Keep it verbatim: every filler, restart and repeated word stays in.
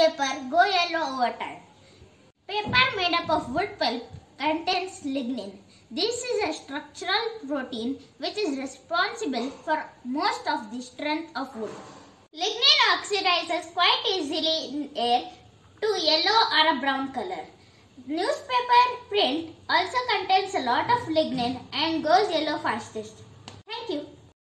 paper go yellow over time. Paper made up of wood pulp contains lignin. This is a structural protein which is responsible for most of the strength of wood. Lignin oxidizes quite easily in air to yellow or a brown color. Newspaper print also contains a lot of lignin and goes yellow fastest.